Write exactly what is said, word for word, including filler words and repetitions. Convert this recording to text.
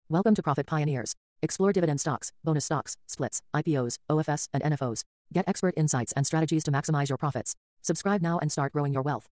Welcome to Profit Pioneers. Explore dividend stocks, bonus stocks, splits, I P Os, O F S, and N F Os. Get expert insights and strategies to maximize your profits. Subscribe now and start growing your wealth.